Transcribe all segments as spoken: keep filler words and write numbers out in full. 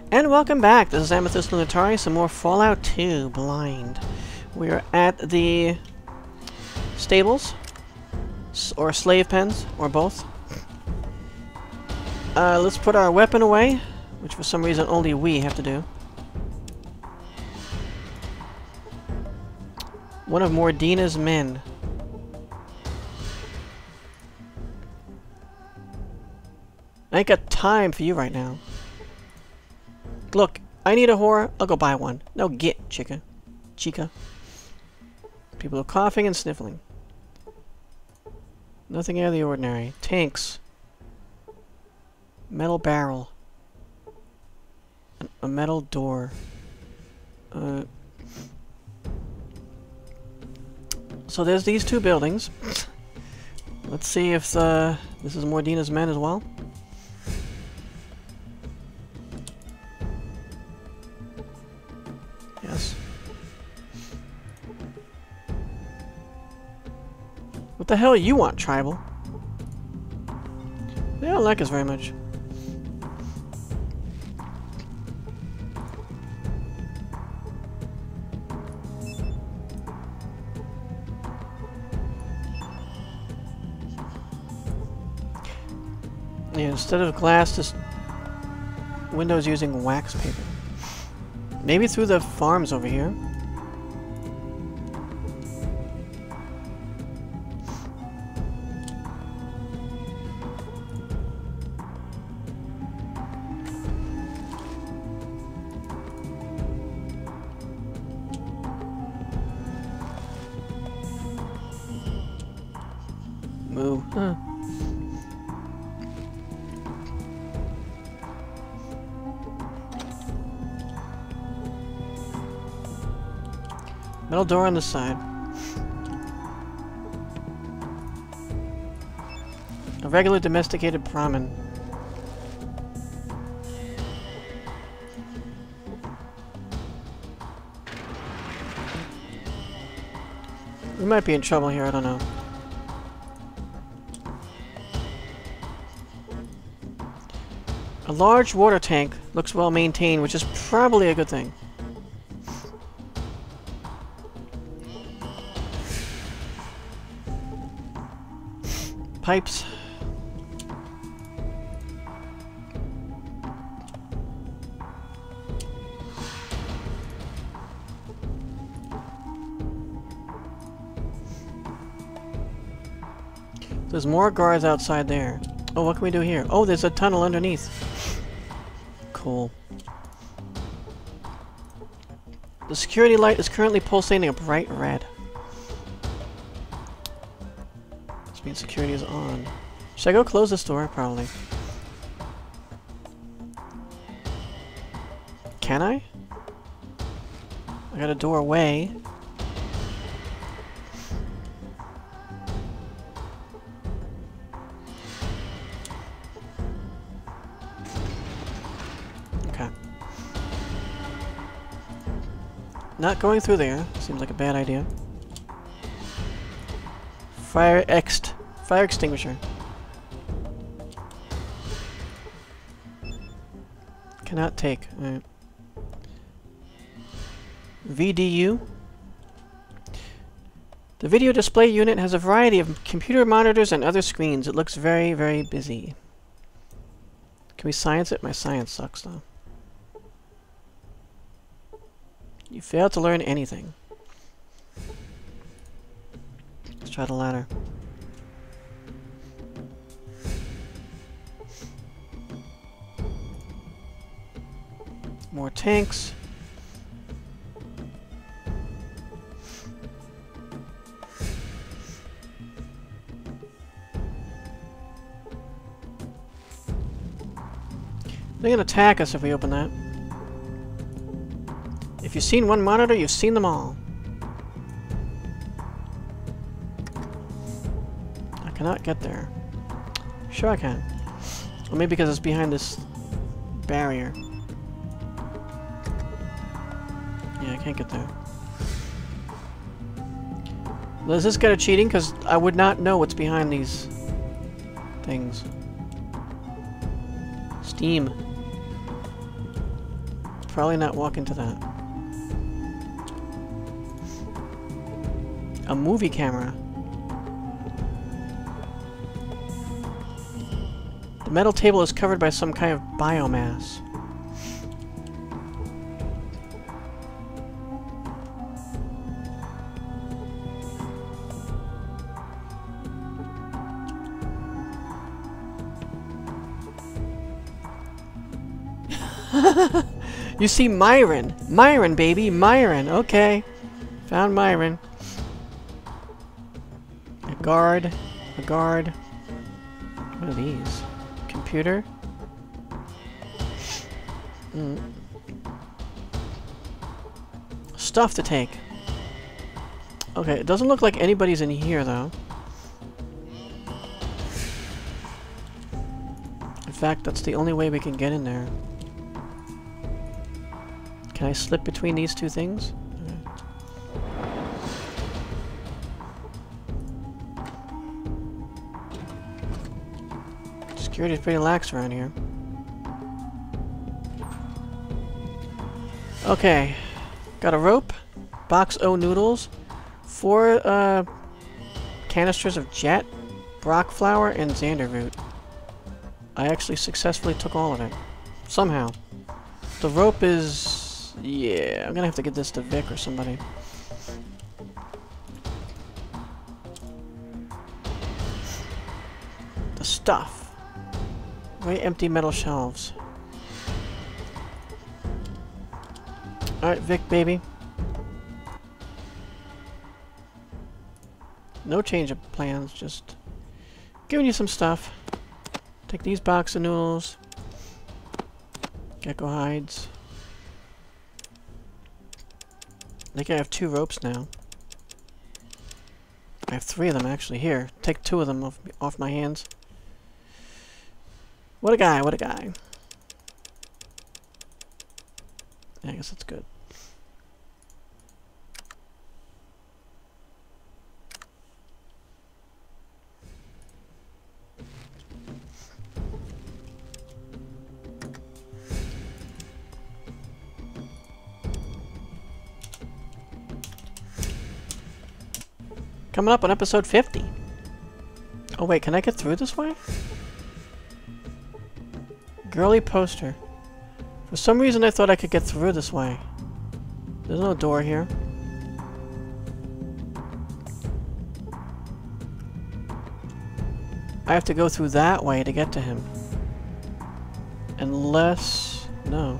And welcome back. This is Amethyst Lunatari, some more Fallout two Blind. We are at the stables, S or slave pens, or both. Uh, let's put our weapon away, which for some reason only we have to do. One of Mordina's men. I ain't got time for you right now. Look, I need a whore, I'll go buy one. No, get, chica. Chica. People are coughing and sniffling. Nothing out of the ordinary. Tanks. Metal barrel. A metal door. Uh, so there's these two buildings. Let's see if uh, this is Mordina's men as well. Yes. What the hell you want, tribal? They don't like us very much. Yeah, instead of glass, this window's using wax paper. Maybe through the farms over here. Moo. Huh. Metal door on the side. A regular domesticated Brahmin. We might be in trouble here, I don't know. A large water tank looks well maintained, which is probably a good thing. Pipes. There's more guards outside there. Oh, what can we do here? Oh, there's a tunnel underneath. Cool. The security light is currently pulsating a bright red. This means security is on. Should I go close this door? Probably. Can I? I got a door away. Okay. Not going through there. Seems like a bad idea. Fire ext. Fire extinguisher. Cannot take. Right. V D U. The video display unit has a variety of computer monitors and other screens. It looks very, very busy. Can we science it? My science sucks, though. You failed to learn anything. Let's try the ladder. More tanks. They're gonna attack us if we open that. If you've seen one monitor, you've seen them all. I cannot get there. Sure I can. Or maybe because it's behind this barrier. Yeah, I can't get there. Well, is this guy cheating? Because I would not know what's behind these things. Steam. Probably not walk into that. A movie camera. The metal table is covered by some kind of biomass. You see Myron. Myron, baby. Myron. Okay. Found Myron. A guard. A guard. What are these? Computer. Mm. Stuff to take. Okay, it doesn't look like anybody's in here, though. In fact, that's the only way we can get in there. Can I slip between these two things? Security's pretty lax around here. Okay. Got a rope, box O noodles, four uh, canisters of jet, Brock flour, and Xander root. I actually successfully took all of it. Somehow. The rope is... yeah, I'm gonna have to get this to Vic or somebody. The stuff. Very empty metal shelves. Alright, Vic, baby. No change of plans, just giving you some stuff. Take these box of noodles. Gecko hides. I think I have two ropes now. I have three of them actually. Here, take two of them off, off my hands. What a guy, what a guy. Yeah, I guess that's good. Coming up on episode fifty. Oh wait, can I get through this way? Girly poster. For some reason I thought I could get through this way. There's no door here. I have to go through that way to get to him. Unless... no.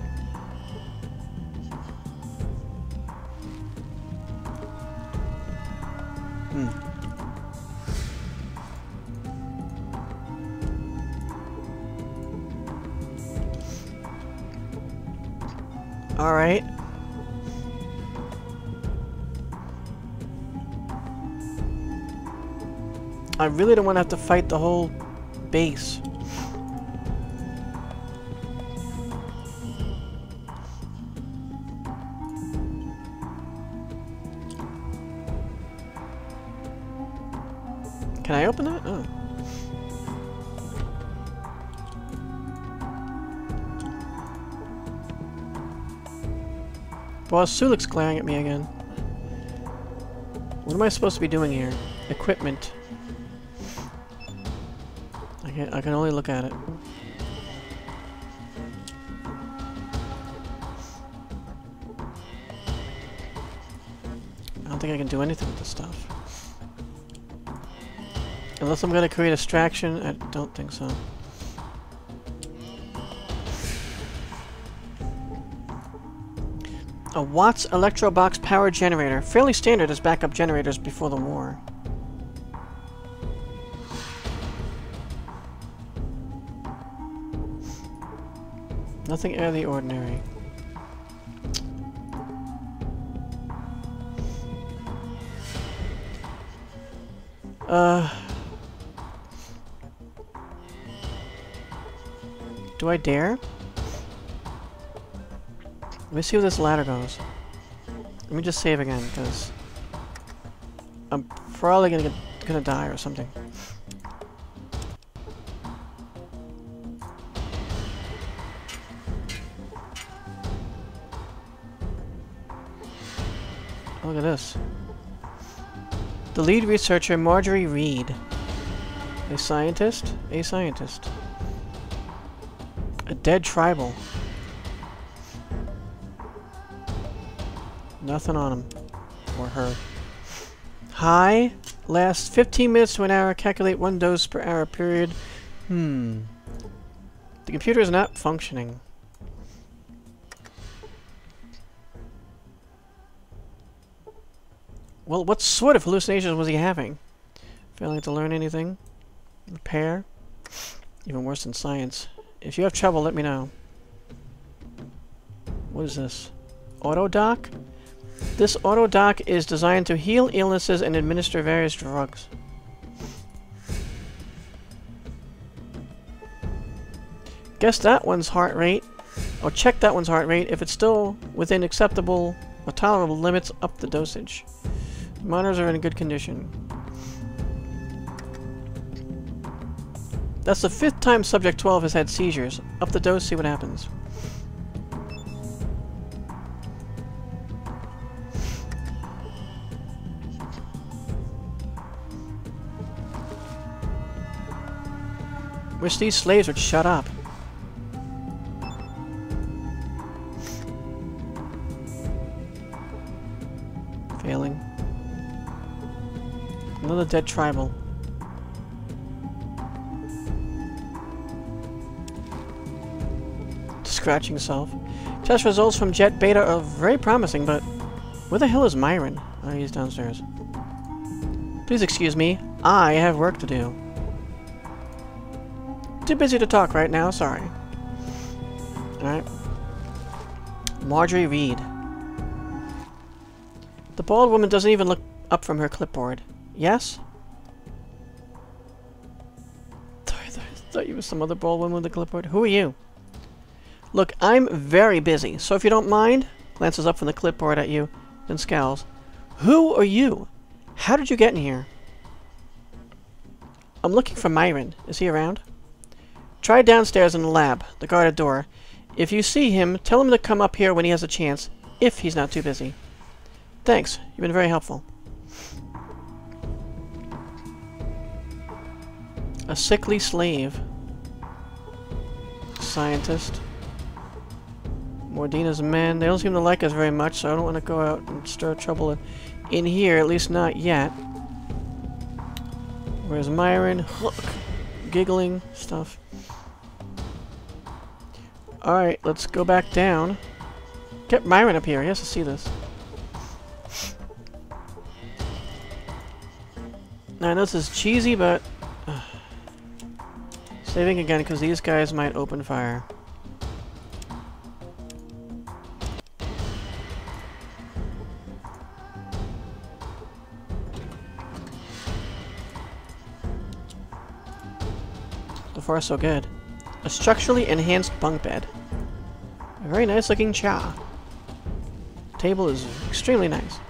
Hmm. Alright. I really don't want to have to fight the whole base. Can I open it? Oh. Boss Sulik's glaring at me again. What am I supposed to be doing here? Equipment. I can I can only look at it. I don't think I can do anything with this stuff. Unless I'm gonna create a distraction, I don't think so. A Watts Electro Box power generator. Fairly standard as backup generators before the war. Nothing out of the ordinary. Uh... Do I dare? Let me see where this ladder goes. Let me just save again, because I'm probably gonna get gonna die or something. Look at this. The lead researcher, Marjorie Reed. A scientist? A scientist. A dead tribal. Nothing on him. Or her. High. Lasts fifteen minutes to an hour. Calculate one dose per hour period. Hmm. The computer is not functioning. Well, what sort of hallucinations was he having? Failing to learn anything? Repair? Even worse than science. If you have trouble, let me know. What is this? Auto dock? This auto dock is designed to heal illnesses and administer various drugs. Guess that one's heart rate. Or check that one's heart rate. If it's still within acceptable or tolerable limits, up the dosage. The monitors are in good condition. That's the fifth time Subject twelve has had seizures. Up the dose, see what happens. Wish these slaves would shut up. Failing. Another dead tribal. Scratching self. Test results from Jet Beta are very promising, but where the hell is Myron? Oh, he's downstairs. Please excuse me. I have work to do. Too busy to talk right now, sorry. Alright. Marjorie Reed. The bald woman doesn't even look up from her clipboard. Yes? I thought you were some other bald woman with a clipboard. Who are you? Look, I'm very busy, so if you don't mind, glances up from the clipboard at you, then scowls. Who are you? How did you get in here? I'm looking for Myron. Is he around? Try downstairs in the lab, the guarded door. If you see him, tell him to come up here when he has a chance, if he's not too busy. Thanks, you've been very helpful. A sickly slave. Scientist. Mordina's men. They don't seem to like us very much, so I don't want to go out and stir trouble in here, at least not yet. Where's Myron? Look, giggling stuff. Alright, let's go back down. Get Myron up here. He has to see this. Now, I know this is cheesy, but... Uh, saving again, because these guys might open fire. So far, so good. A structurally enhanced bunk bed. A very nice looking cha. Table is extremely nice.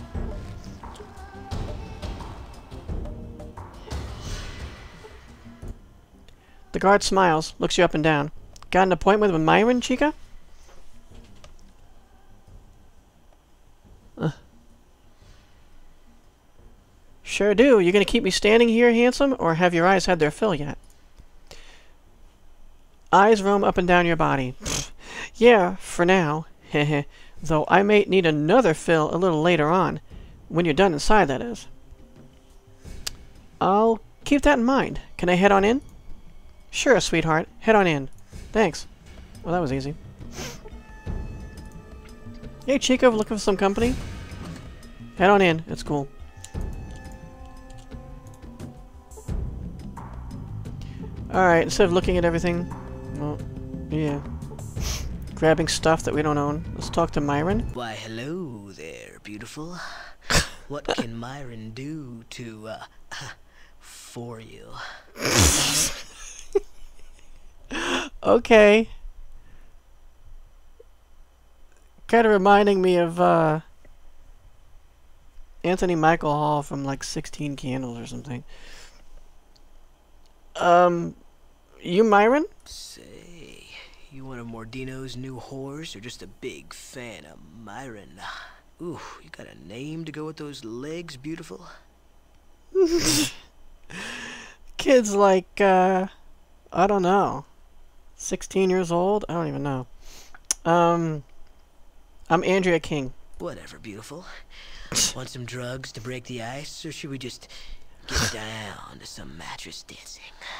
The guard smiles, looks you up and down. Got an appointment with Myron, Chica? Uh. Sure do. You gonna keep me standing here, handsome, or have your eyes had their fill yet? Eyes roam up and down your body. Yeah, for now. Heh. Though I may need another fill a little later on. When you're done inside, that is. I'll keep that in mind. Can I head on in? Sure, sweetheart. Head on in. Thanks. Well, that was easy. Hey, Chica, looking for some company? Head on in. It's cool. Alright, instead of looking at everything... Well, yeah. Grabbing stuff that we don't own. Let's talk to Myron. Why, hello there, beautiful. What can Myron do to, uh, for you? Okay. Kind of reminding me of, uh... Anthony Michael Hall from, like, sixteen Candles or something. Um... You Myron? Say, you one of Mordino's new whores or just a big fan of Myron? Ooh, you got a name to go with those legs, beautiful? Kid's like, uh, I don't know, sixteen years old? I don't even know. Um, I'm Andrea King. Whatever, beautiful. Want some drugs to break the ice, or should we just get down to some mattress dancing?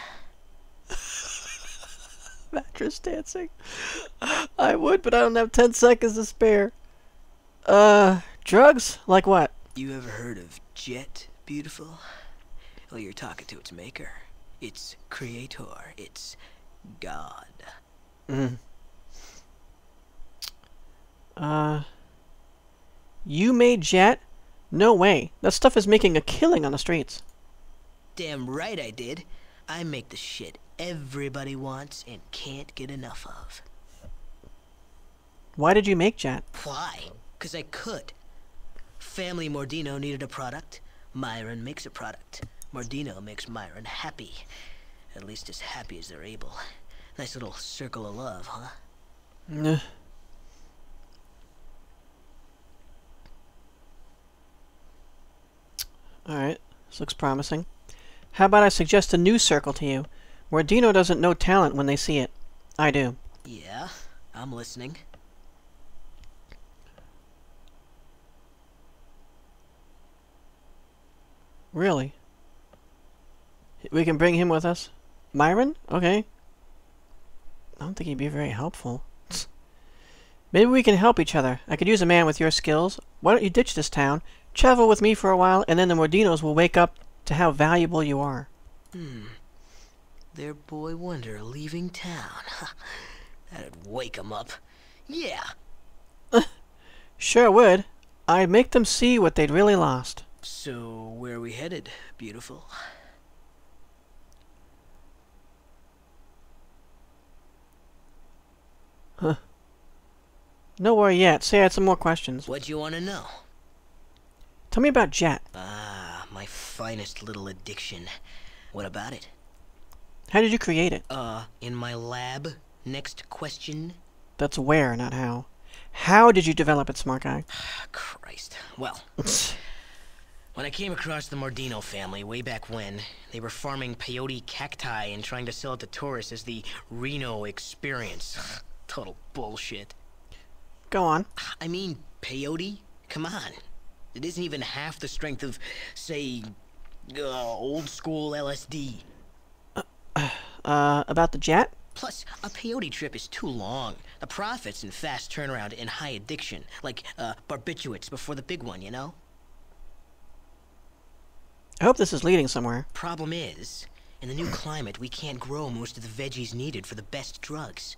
Mattress dancing? I would, but I don't have ten seconds to spare. Uh, drugs? Like what? You ever heard of Jet, beautiful? Well, you're talking to its maker. Its creator. Its God. Mm. Uh, you made Jet? No way. That stuff is making a killing on the streets. Damn right I did. I make the shit everybody wants and can't get enough of. Why did you make Jet? Why? 'Cause I could. Family Mordino needed a product. Myron makes a product. Mordino makes Myron happy. At least as happy as they're able. Nice little circle of love, huh? Nah. Alright, this looks promising. How about I suggest a new circle to you? Mordino doesn't know talent when they see it. I do. Yeah, I'm listening. Really? We can bring him with us? Myron? Okay. I don't think he'd be very helpful. Maybe we can help each other. I could use a man with your skills. Why don't you ditch this town, travel with me for a while, and then the Mordinos will wake up to how valuable you are. Hmm. Their boy wonder leaving town. That'd wake 'em up. Yeah. Sure would. I'd make them see what they'd really lost. So, where are we headed, beautiful? Huh. Nowhere yet. Say I had some more questions. What do you want to know? Tell me about Jet. Ah, my finest little addiction. What about it? How did you create it? Uh, in my lab. Next question. That's where, not how. How did you develop it, smart guy? Christ. Well, when I came across the Mordino family way back when, they were farming peyote cacti and trying to sell it to tourists as the Reno experience. Total bullshit. Go on. I mean, peyote? Come on. It isn't even half the strength of, say, uh, old school L S D. Uh, about the Jet? Plus, a peyote trip is too long. The profits in fast turnaround and high addiction. Like, uh, barbiturates before the big one, you know? I hope this is leading somewhere. Problem is, in the new climate, we can't grow most of the veggies needed for the best drugs.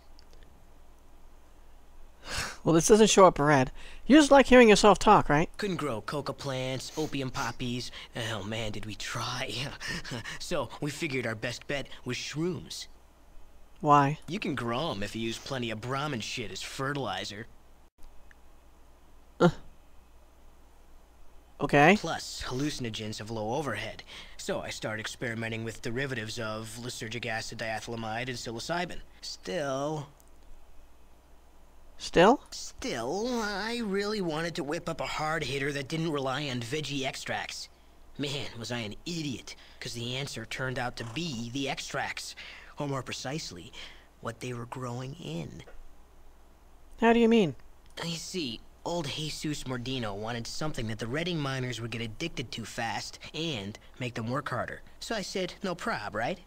Well, this doesn't show up red. You just like hearing yourself talk, right? Couldn't grow coca plants, opium poppies. Oh man, did we try. So, we figured our best bet was shrooms. Why? You can grow them if you use plenty of Brahmin shit as fertilizer. Uh. Okay. Plus, hallucinogens have low overhead. So I started experimenting with derivatives of lysergic acid, diethylamide, and psilocybin. Still... Still? Still, I really wanted to whip up a hard hitter that didn't rely on veggie extracts. Man, was I an idiot, because the answer turned out to be the extracts. Or more precisely, what they were growing in. How do you mean? You see, old Jesus Mordino wanted something that the Redding miners would get addicted to fast and make them work harder. So I said, no prob, right?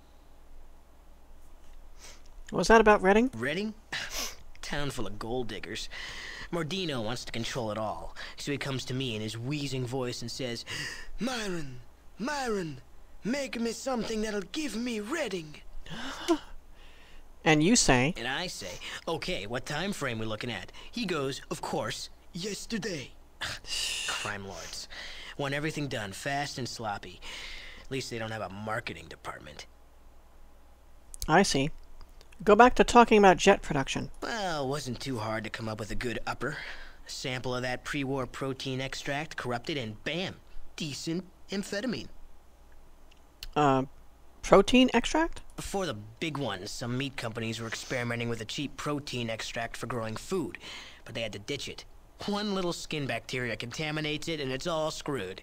Was that about Redding? Redding? Town full of gold diggers. Mordino wants to control it all, so he comes to me in his wheezing voice and says, Myron, Myron, make me something that'll give me Redding. And you say... And I say, okay, what time frame we looking at? He goes, of course, yesterday. Crime lords. Want everything done fast and sloppy. At least they don't have a marketing department. I see. Go back to talking about Jet production. Well, it wasn't too hard to come up with a good upper. A sample of that pre-war protein extract corrupted and bam, decent amphetamine. Uh, protein extract? Before the big ones, some meat companies were experimenting with a cheap protein extract for growing food, but they had to ditch it. One little skin bacteria contaminates it and it's all screwed.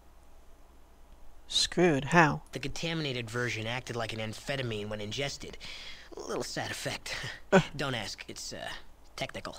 Screwed? How? The contaminated version acted like an amphetamine when ingested. A little side effect. Uh. Don't ask, it's, uh, technical.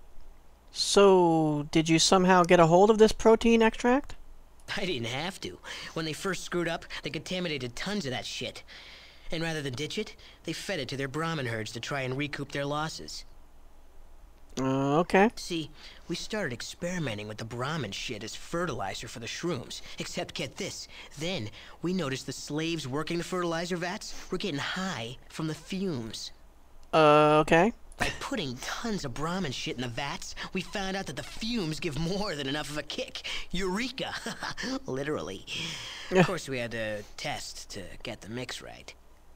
So, did you somehow get a hold of this protein extract? I didn't have to. When they first screwed up, they contaminated tons of that shit. And rather than ditch it, they fed it to their Brahmin herds to try and recoup their losses. Uh, okay. See, we started experimenting with the Brahmin shit as fertilizer for the shrooms. Except, get this, then we noticed the slaves working the fertilizer vats were getting high from the fumes. Uh, okay. By putting tons of Brahmin shit in the vats, we found out that the fumes give more than enough of a kick. Eureka! Literally. Of course, we had to test to get the mix right.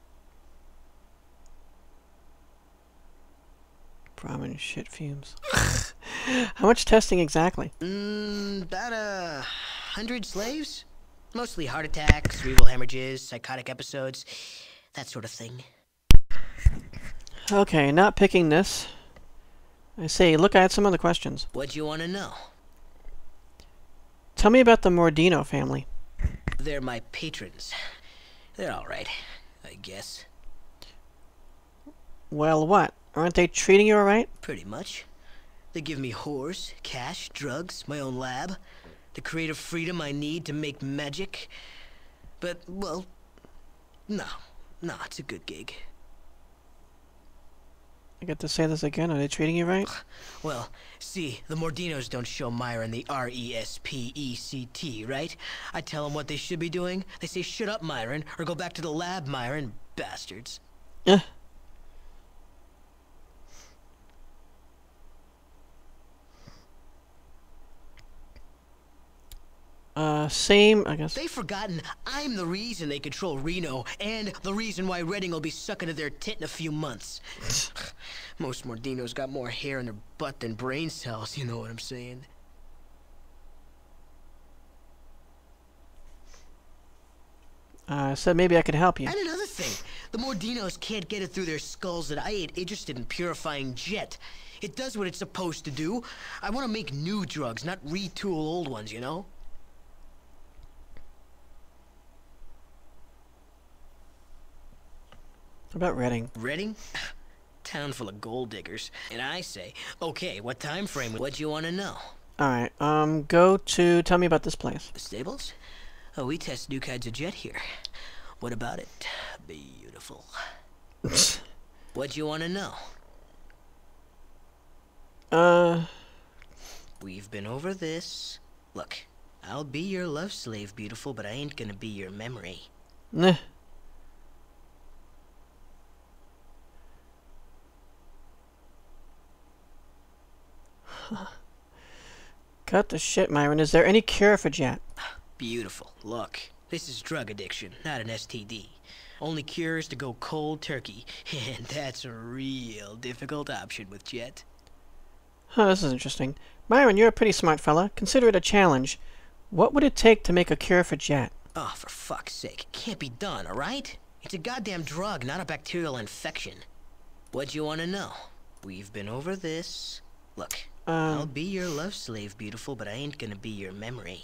Brahmin shit fumes. How much testing exactly? Mm, about a hundred slaves? Mostly heart attacks, cerebral hemorrhages, psychotic episodes, that sort of thing. Okay, not picking this. I say, look, I had some other questions. What you want to know? Tell me about the Mordino family. They're my patrons. They're alright, I guess. Well, what? Aren't they treating you alright? Pretty much. They give me whores, cash, drugs, my own lab, the creative freedom I need to make magic. But, well, no, no, it's a good gig. I get to say this again. Are they treating you right? Well, see, the Mordinos don't show Myron the R E S P E C T, right? I tell them what they should be doing. They say, shut up, Myron, or go back to the lab, Myron. Bastards. Eh. Uh, same, I guess. They've forgotten I'm the reason they control Reno, and the reason why Redding will be sucking to their tit in a few months. Most Mordinos got more hair in their butt than brain cells, you know what I'm saying? I uh, said maybe I could help you. And another thing, the Mordinos can't get it through their skulls that I ain't interested in purifying jet. It does what it's supposed to do. I want to make new drugs, not retool old ones, you know? What about Redding? Redding? Town full of gold diggers. And I say, okay, what time frame? What do you want to know? Alright, um, go to... Tell me about this place. The stables? Oh, we test new kinds of jet here. What about it? Beautiful. What do you want to know? Uh... We've been over this. Look, I'll be your love slave, beautiful, but I ain't gonna be your memory. Nah. Cut the shit, Myron. Is there any cure for jet? Beautiful. Look, this is drug addiction, not an S T D. Only cure is to go cold turkey, and that's a real difficult option with jet. Huh, this is interesting. Myron, you're a pretty smart fella. Consider it a challenge. What would it take to make a cure for jet? Oh, for fuck's sake. It can't be done, alright? It's a goddamn drug, not a bacterial infection. What do you want to know? We've been over this. Look, Um, I'll be your love slave, beautiful, but I ain't gonna be your memory.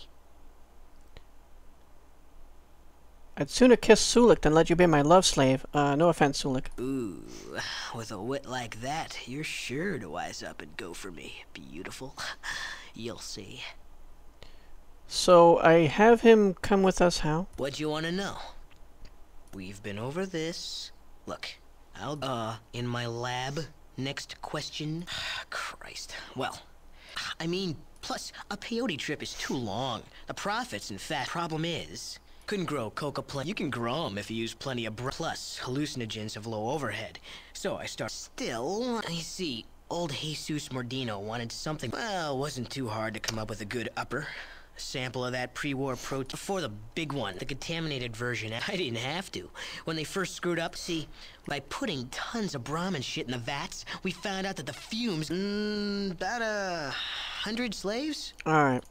I'd sooner kiss Sulik than let you be my love slave. Uh, no offense, Sulik. Ooh, with a wit like that, you're sure to wise up and go for me, beautiful. You'll see. So, I have him come with us how? What do you want to know? We've been over this. Look, I'll, uh, in my lab. Next question. Christ. Well, I mean, plus, a peyote trip is too long. The profits, in fact, problem is, couldn't grow coca plant. You can grow them if you use plenty of br- Plus, hallucinogens have low overhead. So I start. Still, I see, old Jesus Mordino wanted something. Well, it wasn't too hard to come up with a good upper. A sample of that pre-war protein before the big one, the contaminated version. I didn't have to. When they first screwed up, see, by putting tons of Brahmin shit in the vats, we found out that the fumes. Mm, about a hundred slaves. All right.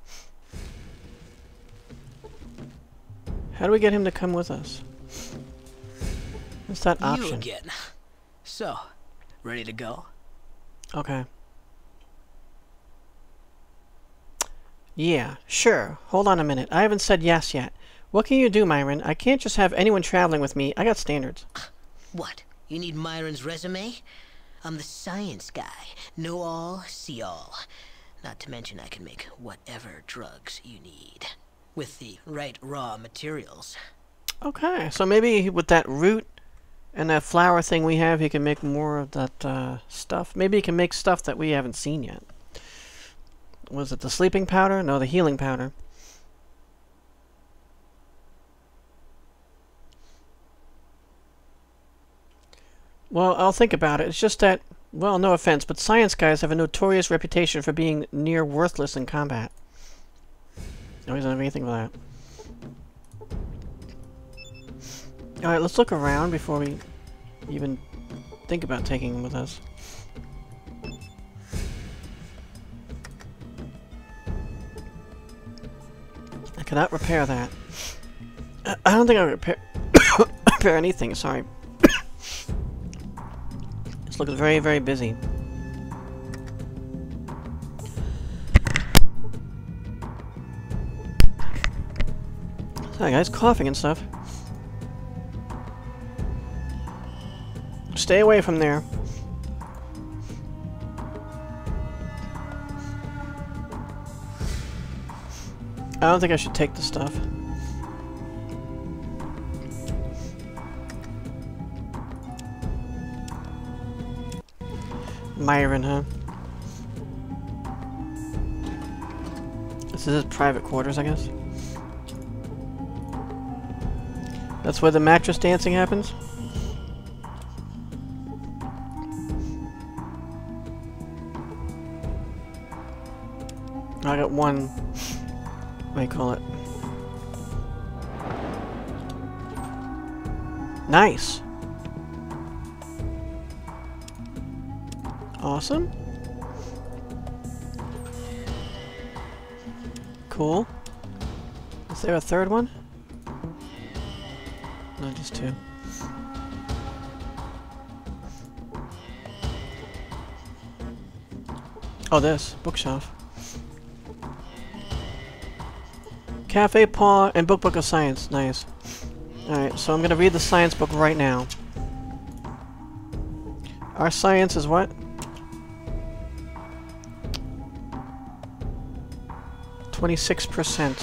How do we get him to come with us? What's that option? You again. So, ready to go? Okay. Yeah, sure. Hold on a minute. I haven't said yes yet. What can you do, Myron? I can't just have anyone traveling with me. I got standards. What? You need Myron's resume? I'm the science guy. Know all, see all. Not to mention I can make whatever drugs you need. With the right raw materials. Okay, so maybe with that root and that flower thing we have, he can make more of that uh, stuff. Maybe he can make stuff that we haven't seen yet. Was it the sleeping powder? No, the healing powder. Well, I'll think about it. It's just that, well, no offense, but science guys have a notorious reputation for being near worthless in combat. No, he doesn't have anything for that. Alright, let's look around before we even think about taking him with us. I cannot repair that. I, I don't think I repair repair anything, sorry. This looks very, very busy. Sorry guys, coughing and stuff. Stay away from there. I don't think I should take the stuff. Myron, huh? This is his private quarters, I guess. That's where the mattress dancing happens? I got one, what do you call it? Nice! Awesome. Cool. Is there a third one? No, just two. Oh, this. Bookshelf. Cafe Paw and Book Book of Science. Nice. Alright, so I'm gonna read the science book right now. Our science is what? twenty-six percent.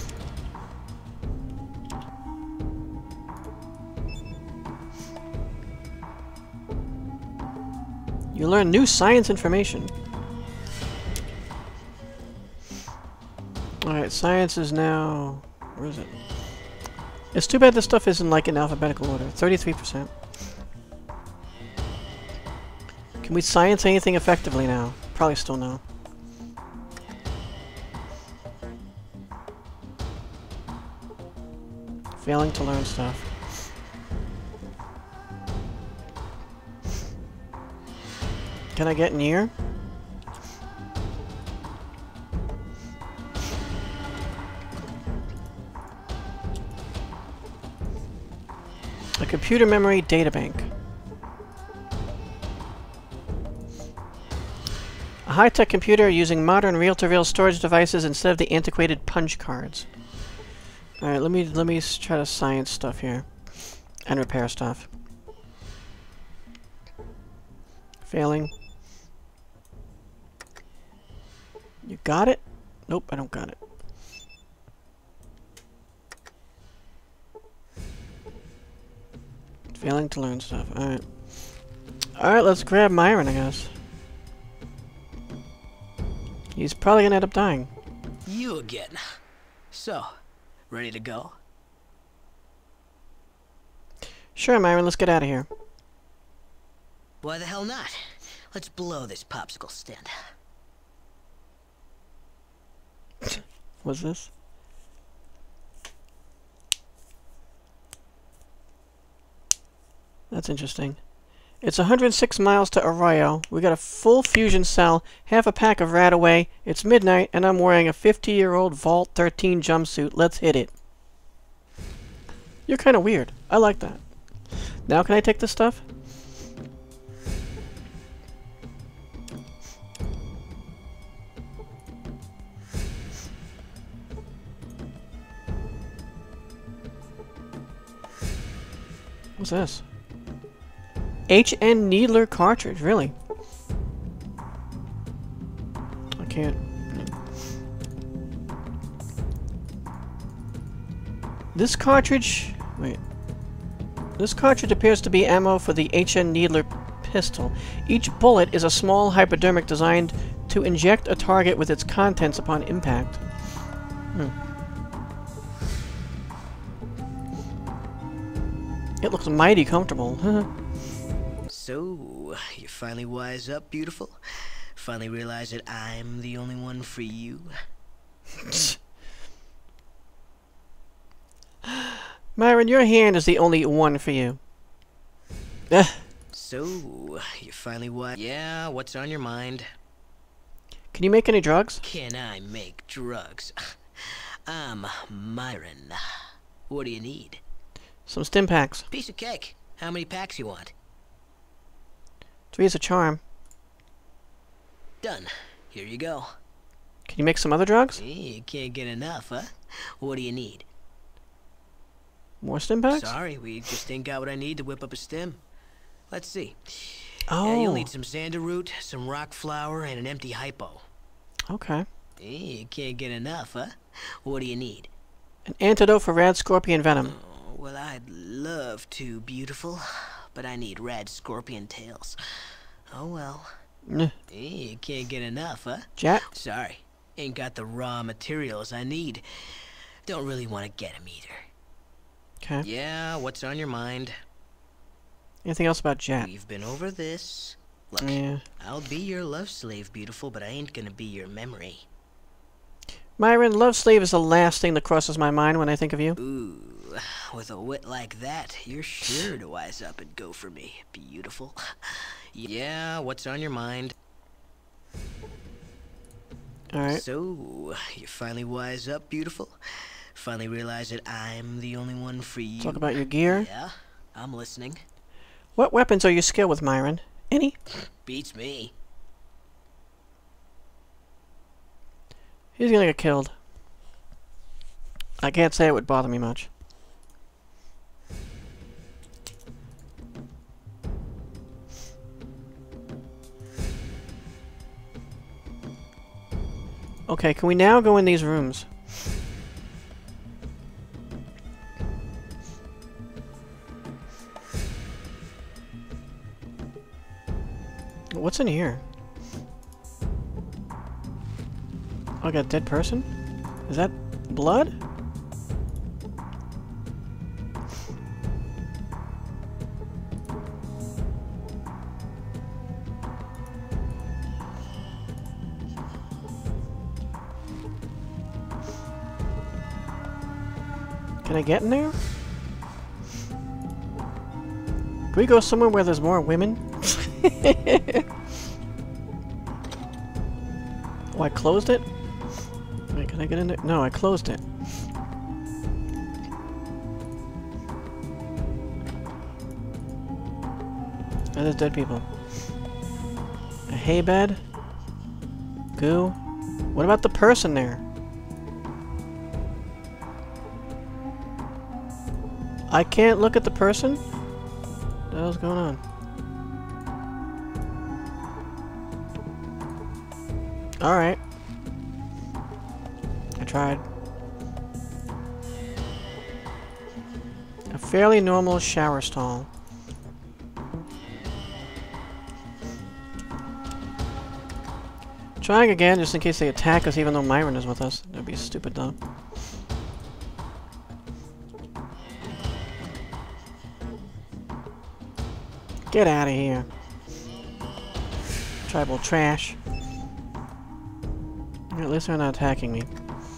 You learn new science information. Alright, science is now... where is it? It's too bad this stuff isn't like in alphabetical order. thirty-three percent. Can we science anything effectively now? Probably still no. Failing to learn stuff. Can I get near? A computer memory databank. A high-tech computer using modern reel-to-reel storage devices instead of the antiquated punch cards. Alright, let me let me s try to science stuff here. And repair stuff. Failing. You got it? Nope, I don't got it. Failing to learn stuff. Alright. Alright, let's grab Myron, I guess. He's probably gonna end up dying. You again. So, ready to go? Sure, Myron, let's get out of here. Why the hell not? Let's blow this popsicle stand. What's this? That's interesting. It's one hundred six miles to Arroyo. We got a full fusion cell, half a pack of Radaway. It's midnight, and I'm wearing a fifty-year-old Vault thirteen jumpsuit. Let's hit it. You're kind of weird. I like that. Now can I take this stuff? What's this? H N Needler cartridge, really? I can't... This cartridge... Wait. This cartridge appears to be ammo for the H N Needler pistol. Each bullet is a small hypodermic designed to inject a target with its contents upon impact. Hmm. It looks mighty comfortable. So, you finally wise up, beautiful? Finally realize that I'm the only one for you? Myron, your hand is the only one for you. So, you finally wise... Yeah, what's on your mind? Can you make any drugs? Can I make drugs? I'm Myron. What do you need? Some stim packs. Piece of cake. How many packs you want? Three is a charm. Done. Here you go. Can you make some other drugs? Hey, you can't get enough, huh? What do you need? More stim packs? Sorry, we just ain't got what I need to whip up a stim. Let's see. Oh. Yeah, you'll need some xander root, some rock flour, and an empty hypo. Okay. Hey, you can't get enough, huh? What do you need? An antidote for rad scorpion venom. Oh, well, I'd love to, beautiful, but I need rad scorpion tails. Oh well. Nah. Hey, you can't get enough, huh? Jack? Sorry, ain't got the raw materials I need. Don't really want to get 'em either. Okay. Yeah, what's on your mind? Anything else about Jet? We've been over this. Look, Yeah. I'll be your love slave, beautiful, but I ain't gonna be your memory. Myron, love slave is the last thing that crosses my mind when I think of you. Ooh, with a wit like that, you're sure to wise up and go for me, beautiful. Yeah, what's on your mind? Alright. So, you finally wise up, beautiful? Finally realize that I'm the only one for you? Talk about your gear. Yeah, I'm listening. What weapons are you skilled with, Myron? Any? Beats me. He's gonna get killed. I can't say it would bother me much. Okay, can we now go in these rooms? What's in here? Oh, I got a dead person? Is that blood? Can I get in there? Can we go somewhere where there's more women? Oh, I closed it? Wait, can I get in there? No, I closed it. Oh, there's dead people. A hay bed? Goo? What about the person there? I can't look at the person? What the hell's going on? Alright. I tried. A fairly normal shower stall. Trying again, just in case they attack us even though Myron is with us. That'd be stupid though. Get out of here. Tribal trash. At least they're not attacking me.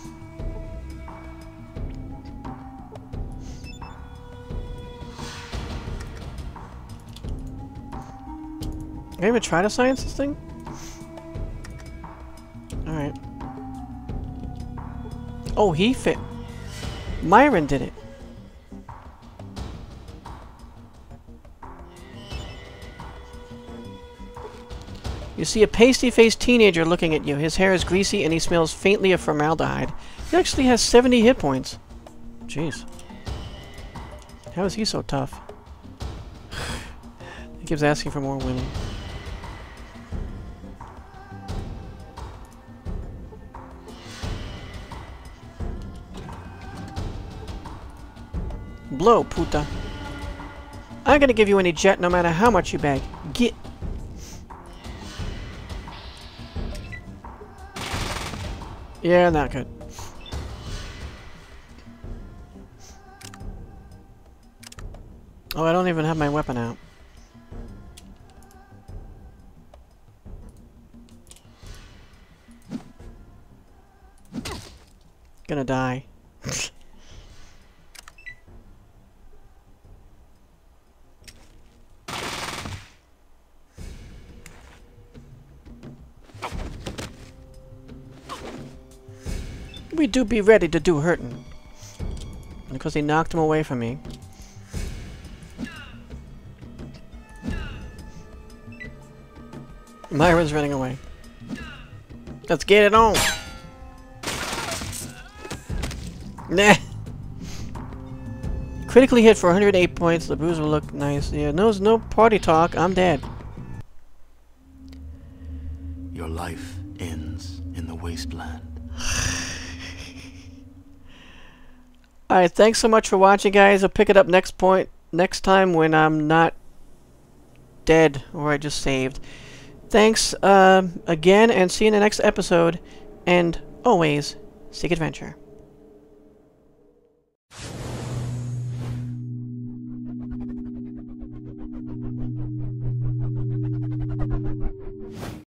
Can I even try to science this thing? Alright. Oh, he fit. Myron did it. You see a pasty-faced teenager looking at you. His hair is greasy and he smells faintly of formaldehyde. He actually has seventy hit points. Jeez. How is he so tough? Keeps asking for more women. Blow, puta. I'm gonna give you any jet no matter how much you beg. Get. Yeah, not good. Oh, I don't even have my weapon out. Gonna die. We do be ready to do hurtin'. Because he knocked him away from me. Myron's running away. Let's get it on! Nah! Critically hit for one hundred eight points. The bruise will look nice. Yeah, no, no party talk. I'm dead. Your life ends in the wasteland. Alright, thanks so much for watching, guys. I'll pick it up next point next time when I'm not dead or I just saved. Thanks uh, again, and see you in the next episode. And always, seek adventure.